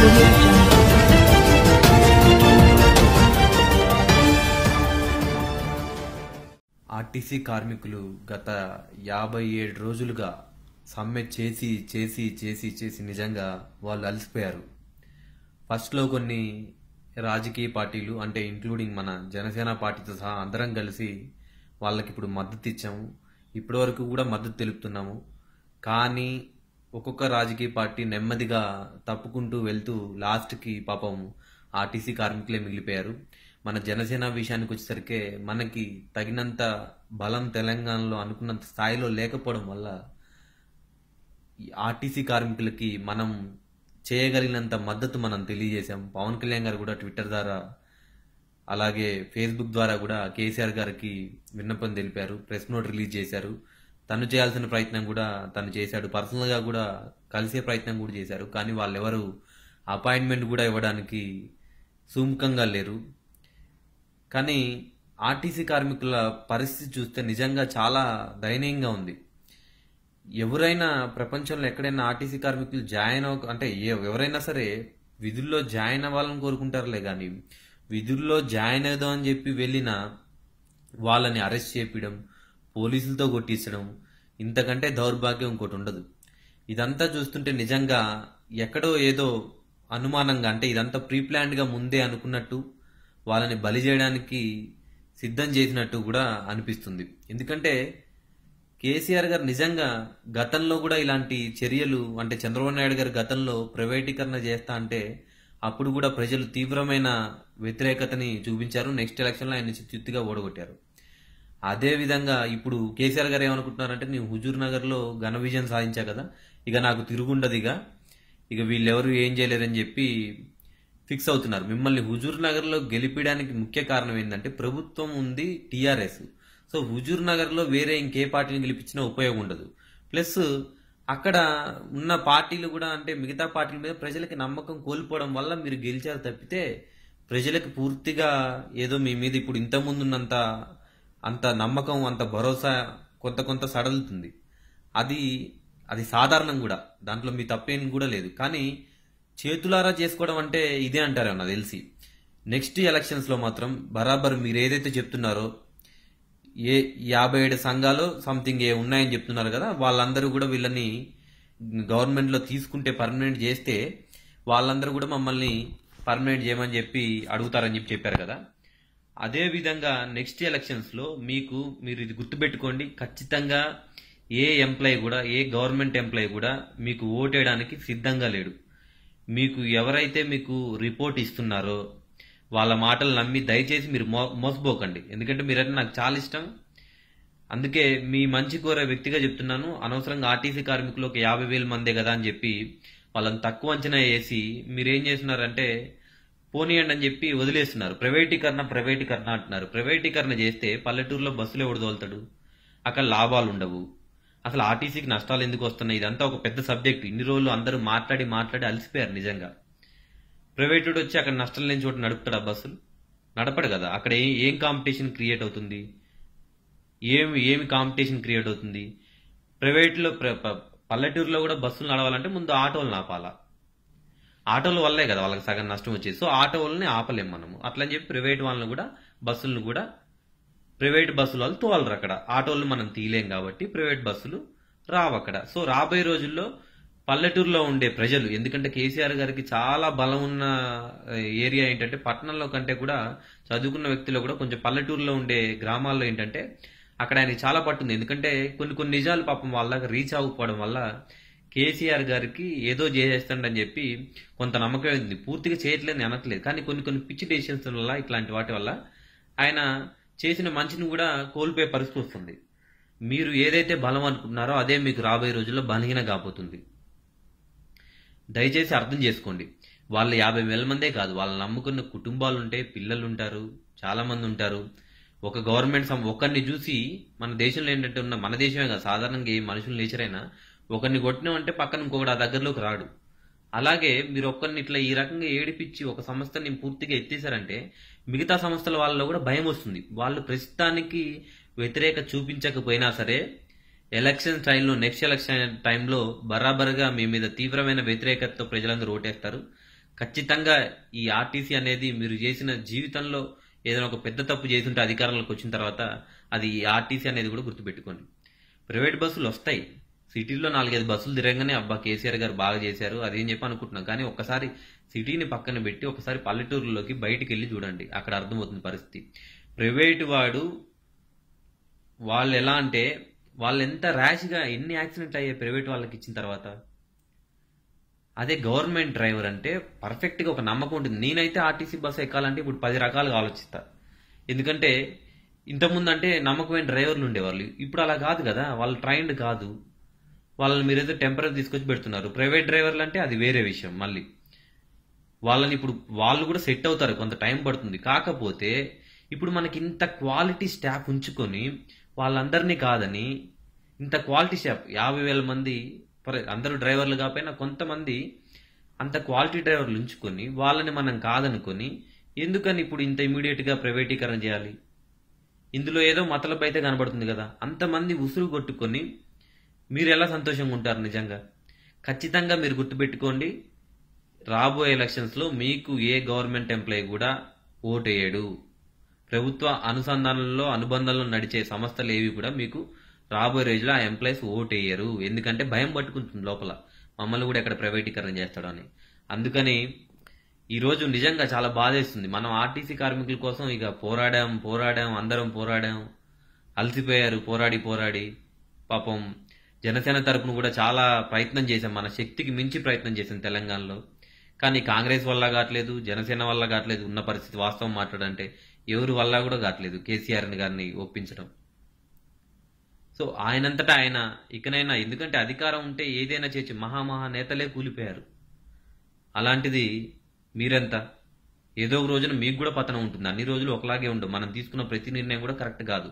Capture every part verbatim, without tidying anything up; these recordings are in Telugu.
audio jungle. ఆర్టీసీ కార్మికులు గత యాభై ఏడు రోజులుగా సమ్మె చేసి చేసి చేసి చేసి నిజంగా వాళ్ళు అలసిపోయారు. ఫస్ట్లో కొన్ని రాజకీయ పార్టీలు అంటే ఇంక్లూడింగ్ మన జనసేన పార్టీతో సహా అందరం కలిసి వాళ్ళకి ఇప్పుడు మద్దతు ఇచ్చాము. ఇప్పటి వరకు కూడా మద్దతు తెలుపుతున్నాము. కానీ ఒక్కొక్క రాజకీయ పార్టీ నెమ్మదిగా తప్పుకుంటూ వెళ్తూ లాస్ట్కి పాపం ఆర్టీసీ కార్మికులే మిగిలిపోయారు. మన జనసేన విషయానికి వచ్చేసరికి మనకి తగినంత బలం తెలంగాణలో అనుకున్నంత స్థాయిలో లేకపోవడం వల్ల ఆర్టీసీ కార్మికులకి మనం చేయగలిగినంత మద్దతు మనం తెలియజేశాం. పవన్ కళ్యాణ్ గారు కూడా ట్విట్టర్ ద్వారా అలాగే ఫేస్బుక్ ద్వారా కూడా కేసీఆర్ గారికి విన్నపం తెలిపారు. ప్రెస్ నోట్ రిలీజ్ చేశారు. తను చేయాల్సిన ప్రయత్నం కూడా తను చేశాడు. పర్సనల్గా కూడా కలిసే ప్రయత్నం కూడా చేశారు. కానీ వాళ్ళెవరు అపాయింట్మెంట్ కూడా ఇవ్వడానికి సుముఖంగా లేరు. కానీ ఆర్టీసీ కార్మికుల పరిస్థితి చూస్తే నిజంగా చాలా దయనీయంగా ఉంది. ఎవరైనా ప్రపంచంలో ఎక్కడైనా ఆర్టీసీ కార్మికులు జాయిన్ అవ అంటే ఎవరైనా సరే విధుల్లో జాయిన్ అవ్వాలని కోరుకుంటారులే, కానీ విధుల్లో జాయిన్ అవుదాం అని చెప్పి వెళ్ళిన వాళ్ళని అరెస్ట్ చేపించడం, పోలీసులతో కొట్టించడం, ఇంతకంటే దౌర్భాగ్యం ఇంకోటి ఉండదు. ఇదంతా చూస్తుంటే నిజంగా ఎక్కడో ఏదో అనుమానంగా అంటే ఇదంతా ప్రీ ప్లాన్డ్గా ముందే అనుకున్నట్టు వాళ్ళని బలి చేయడానికి సిద్ధం చేసినట్టు కూడా అనిపిస్తుంది. ఎందుకంటే కేసీఆర్ గారు నిజంగా గతంలో కూడా ఇలాంటి చర్యలు అంటే చంద్రబాబు నాయుడు గారు గతంలో ప్రైవేటీకరణ చేస్తా అంటే అప్పుడు కూడా ప్రజలు తీవ్రమైన వ్యతిరేకతని చూపించారు. నెక్స్ట్ ఎలక్షన్లో ఆయన చిత్తుగా ఓడగొట్టారు. అదే విధంగా ఇప్పుడు కేసీఆర్ గారు ఏమనుకుంటున్నారంటే నేను హుజూర్ నగర్లో ఘన విజయం సాధించా కదా, ఇక నాకు తిరుగుండదు, ఇక ఇక వీళ్ళెవరు ఏం చేయలేరని చెప్పి ఫిక్స్ అవుతున్నారు. మిమ్మల్ని హుజూర్ నగర్లో గెలిపించడానికి ముఖ్య కారణం ఏంటంటే ప్రభుత్వం ఉంది, టీఆర్ఎస్. సో హుజూర్ నగర్లో వేరే ఇంకే పార్టీని గెలిపించినా ఉపయోగం ఉండదు. ప్లస్ అక్కడ ఉన్న పార్టీలు కూడా అంటే మిగతా పార్టీల మీద ప్రజలకి నమ్మకం కోల్పోవడం వల్ల మీరు గెలిచారు తప్పితే ప్రజలకు పూర్తిగా ఏదో మీ మీద ఇప్పుడు ఇంతకుముందు ఉన్నంత అంత నమ్మకం అంత భరోసా కొంత కొంత సడలుతుంది. అది అది సాధారణం కూడా, దాంట్లో మీ తప్పేం కూడా లేదు. కానీ చేతులారా చేసుకోవడం అంటే ఇదే అంటారు నాకు తెలిసి. నెక్స్ట్ ఎలక్షన్స్లో మాత్రం బరాబర్ మీరు ఏదైతే చెప్తున్నారో ఏ యాభై ఏడు సంఘాలు సంథింగ్ ఏ ఉన్నాయని చెప్తున్నారు కదా, వాళ్ళందరూ కూడా వీళ్ళని గవర్నమెంట్లో తీసుకుంటే పర్మనెంట్ చేస్తే వాళ్ళందరూ కూడా మమ్మల్ని పర్మనెంట్ చేయమని చెప్పి అడుగుతారని చెప్పి చెప్పారు కదా. అదే విధంగా నెక్స్ట్ ఎలక్షన్స్లో మీకు మీరు ఇది గుర్తుపెట్టుకోండి, ఖచ్చితంగా ఏ ఎంప్లాయీ కూడా ఏ గవర్నమెంట్ ఎంప్లాయీ కూడా మీకు ఓటేయడానికి సిద్ధంగా లేడు. మీకు ఎవరైతే మీకు రిపోర్ట్ ఇస్తున్నారో వాళ్ళ మాటలు నమ్మి దయచేసి మీరు మో మోసపోకండి. ఎందుకంటే మీరంటే నాకు చాలా ఇష్టం, అందుకే మీ మంచి కోరే వ్యక్తిగా చెప్తున్నాను. అనవసరంగా ఆర్టీసీ కార్మికులు ఒక యాభై వేల మందే కదా అని చెప్పి వాళ్ళని తక్కువ అంచనా వేసి మీరేం చేస్తున్నారంటే పోనీయండి అని చెప్పి వదిలేస్తున్నారు. ప్రైవేటీకరణ ప్రైవేటీకరణ అంటున్నారు. ప్రైవేటీకరణ చేస్తే పల్లెటూరులో బస్సులు ఎవడు తోలుతాడు, అక్కడ లాభాలు ఉండవు, అసలు ఆర్టీసీకి నష్టాలు ఎందుకు వస్తున్నాయి, ఇదంతా ఒక పెద్ద సబ్జెక్ట్. ఇన్ని రోజులు అందరూ మాట్లాడి మాట్లాడి అలసిపోయారు నిజంగా. ప్రైవేటు వచ్చి అక్కడ నష్టం లేని చోట నడుపుతాడు, బస్సులు నడపడు కదా. అక్కడ ఏం కాంపిటీషన్ క్రియేట్ అవుతుంది, ఏమి ఏమి కాంపిటీషన్ క్రియేట్ అవుతుంది. ప్రైవేట్లో పల్లెటూరులో కూడా బస్సులు నడవాలంటే ముందు ఆటోలు ఆపాలా, ఆటోల వల్లే కదా వాళ్ళకి సగం నష్టం వచ్చేది. సో ఆటో వాళ్ళని ఆపలేము మనము. అట్లని చెప్పి ప్రైవేట్ వాళ్ళని కూడా బస్సులను కూడా ప్రైవేట్ బస్సుల వాళ్ళు తోలరు అక్కడ. ఆటోలు మనం తీయలేం కాబట్టి ప్రైవేట్ బస్సులు రావు అక్కడ. సో రాబోయే రోజుల్లో పల్లెటూరులో ఉండే ప్రజలు, ఎందుకంటే కేసీఆర్ గారికి చాలా బలం ఉన్న ఏరియా ఏంటంటే పట్టణంలో కంటే కూడా చదువుకున్న వ్యక్తులు కూడా కొంచెం పల్లెటూరులో ఉండే గ్రామాల్లో ఏంటంటే అక్కడ ఆయనకి చాలా పట్టుంది. ఎందుకంటే కొన్ని కొన్ని నిజాలు పాపం వాళ్ళ దాకా రీచ్ అవ్వకపోవడం వల్ల కేసీఆర్ గారికి ఏదో చేసేస్తాడని చెప్పి కొంత నమ్మకం ఉంది. పూర్తిగా చేయట్లేదని అనట్లేదు, కానీ కొన్ని కొన్ని పిచ్చి డెసిషన్స్ వల్ల ఇట్లాంటి వాటి వల్ల ఆయన చేసిన మంచిని కూడా కోల్పోయే పరిస్థితి వస్తుంది. మీరు ఏదైతే బలం అనుకుంటున్నారో అదే మీకు రాబోయే రోజుల్లో బలహీన కాబోతుంది. దయచేసి అర్థం చేసుకోండి. వాళ్ళు యాభై వేల మందే కాదు, వాళ్ళు నమ్ముకున్న కుటుంబాలు ఉంటాయి, పిల్లలు ఉంటారు, చాలా మంది ఉంటారు. ఒక గవర్నమెంట్ ఒకరిని చూసి మన దేశంలో ఏంటంటే ఉన్న మన దేశమే కాదు సాధారణంగా ఏ మనుషుల నేచర్ అయినా ఒకరిని కొట్టినామంటే పక్కన ఇంకొకటి ఆ దగ్గరలోకి రాడు. అలాగే మీరు ఒక్కరిని ఇట్లా ఈ రకంగా ఏడిపించి ఒక సంస్థని పూర్తిగా ఎత్తేసారంటే మిగతా సంస్థల వాళ్ళలో కూడా భయం వస్తుంది. వాళ్ళు ప్రస్తుతానికి వ్యతిరేక చూపించకపోయినా సరే ఎలక్షన్ టైంలో నెక్స్ట్ ఎలక్షన్ టైంలో బరాబర్గా మీ మీద తీవ్రమైన వ్యతిరేకతతో ప్రజలందరూ ఓటేస్తారు. ఖచ్చితంగా ఈ ఆర్టీసీ అనేది మీరు చేసిన జీవితంలో ఏదైనా ఒక పెద్ద తప్పు చేస్తుంటే అధికారంలోకి వచ్చిన తర్వాత అది ఈ ఆర్టీసీ అనేది కూడా గుర్తుపెట్టుకోండి. ప్రైవేట్ బస్సులు వస్తాయి, సిటీలో నాలుగైదు బస్సులు తిరగగానే అబ్బా కేసీఆర్ గారు బాగా చేశారు అదేం చెప్పి అనుకుంటున్నాం. కానీ ఒక్కసారి సిటీని పక్కన పెట్టి ఒకసారి పల్లెటూరులోకి బయటికి వెళ్ళి చూడండి, అక్కడ అర్థమవుతుంది పరిస్థితి. ప్రైవేట్ వాడు వాళ్ళు ఎలా అంటే వాళ్ళు ఎంత ర్యాష్గా ఎన్ని యాక్సిడెంట్లు అయ్యాయి ప్రైవేట్ వాళ్ళకి ఇచ్చిన తర్వాత. అదే గవర్నమెంట్ డ్రైవర్ అంటే పర్ఫెక్ట్గా ఒక నమ్మకం ఉంటుంది. నేనైతే ఆర్టీసీ బస్సు ఎక్కాలంటే ఇప్పుడు పది రకాలుగా ఆలోచిస్తా. ఎందుకంటే ఇంతకుముందు అంటే నమ్మకమైన డ్రైవర్లు ఉండేవాళ్ళు, ఇప్పుడు అలా కాదు కదా, వాళ్ళు ట్రైన్డ్ కాదు. వాళ్ళని మీరేదో టెంపరీ తీసుకొచ్చి పెడుతున్నారు. ప్రైవేట్ డ్రైవర్లు అంటే అది వేరే విషయం. మళ్ళీ వాళ్ళని ఇప్పుడు వాళ్ళు కూడా సెట్ అవుతారు, కొంత టైం పడుతుంది. కాకపోతే ఇప్పుడు మనకి ఇంత క్వాలిటీ స్టాఫ్ ఉంచుకొని వాళ్ళందరినీ కాదని ఇంత క్వాలిటీ స్టాఫ్ యాభై వేల మంది అందరూ డ్రైవర్లు కాకపోయినా కొంతమంది అంత క్వాలిటీ డ్రైవర్లు ఉంచుకొని వాళ్ళని మనం కాదనుకొని ఎందుకని ఇప్పుడు ఇంత ఇమీడియట్గా ప్రైవేటీకరణ చేయాలి? ఇందులో ఏదో మతలబు అయితే కనబడుతుంది కదా. అంతమంది ఉసురు కొట్టుకొని మీరు ఎలా సంతోషంగా ఉంటారు? నిజంగా ఖచ్చితంగా మీరు గుర్తుపెట్టుకోండి, రాబోయే ఎలక్షన్స్లో మీకు ఏ గవర్నమెంట్ ఎంప్లాయీ కూడా ఓటేయడు. ప్రభుత్వ అనుసంధానంలో అనుబంధంలో నడిచే సంస్థలు ఏవి కూడా మీకు రాబోయే రోజుల్లో ఆ ఎంప్లాయీస్ ఓటేయరు. ఎందుకంటే భయం పట్టుకుంటుంది లోపల, మమ్మల్ని కూడా ఎక్కడ ప్రైవేటీకరణ చేస్తాడు అని. అందుకని ఈరోజు నిజంగా చాలా బాధేస్తుంది. మనం ఆర్టీసీ కార్మికుల కోసం ఇక పోరాడాం పోరాడాం అందరం పోరాడాం, అలసిపోయారు పోరాడి పోరాడి. పాపం జనసేన తరపున కూడా చాలా ప్రయత్నం చేశాం, మన శక్తికి మించి ప్రయత్నం చేశాం తెలంగాణలో. కానీ కాంగ్రెస్ వల్ల కావట్లేదు, జనసేన వల్ల కావట్లేదు. ఉన్న పరిస్థితి వాస్తవం మాట్లాడంటే ఎవరి వల్ల కూడా కావట్లేదు కేసీఆర్ గారిని ఒప్పించడం. సో ఆయనంతటా ఆయన ఇకనైనా, ఎందుకంటే అధికారం ఉంటే ఏదైనా చేసి మహామహా నేతలే కూలిపోయారు. అలాంటిది మీరెంత ఏదో ఒక రోజున మీకు కూడా పతనం ఉంటుంది. అన్ని రోజులు ఒకలాగే ఉండవు, మనం తీసుకున్న ప్రతి నిర్ణయం కూడా కరెక్ట్ కాదు.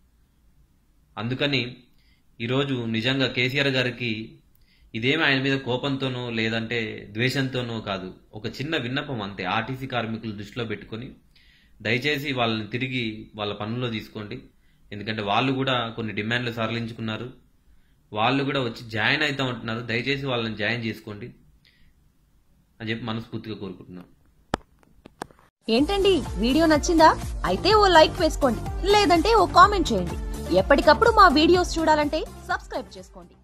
అందుకని ఈరోజు నిజంగా కేసీఆర్ గారికి ఇదేమి ఆయన మీద కోపంతోనో లేదంటే ద్వేషంతోనో కాదు, ఒక చిన్న విన్నపం అంతే. ఆర్టీసీ కార్మికులు దృష్టిలో పెట్టుకొని దయచేసి వాళ్ళని తిరిగి వాళ్ళ పనుల్లో తీసుకోండి. ఎందుకంటే వాళ్ళు కూడా కొన్ని డిమాండ్లు సరళించుకున్నారు, వాళ్ళు కూడా వచ్చి జాయిన్ అవుతా ఉంటున్నారు. దయచేసి వాళ్ళని జాయిన్ చేసుకోండి అని చెప్పి మనస్ఫూర్తిగా కోరుకుంటున్నాం. ఏంటండి వీడియో నచ్చిందా? అయితే ఓ లైక్ వేసుకోండి, లేదంటే ఓ కామెంట్ చేయండి. ఎప్పటికప్పుడు మా వీడియోస్ చూడాలంటే సబ్స్క్రైబ్ చేసుకోండి.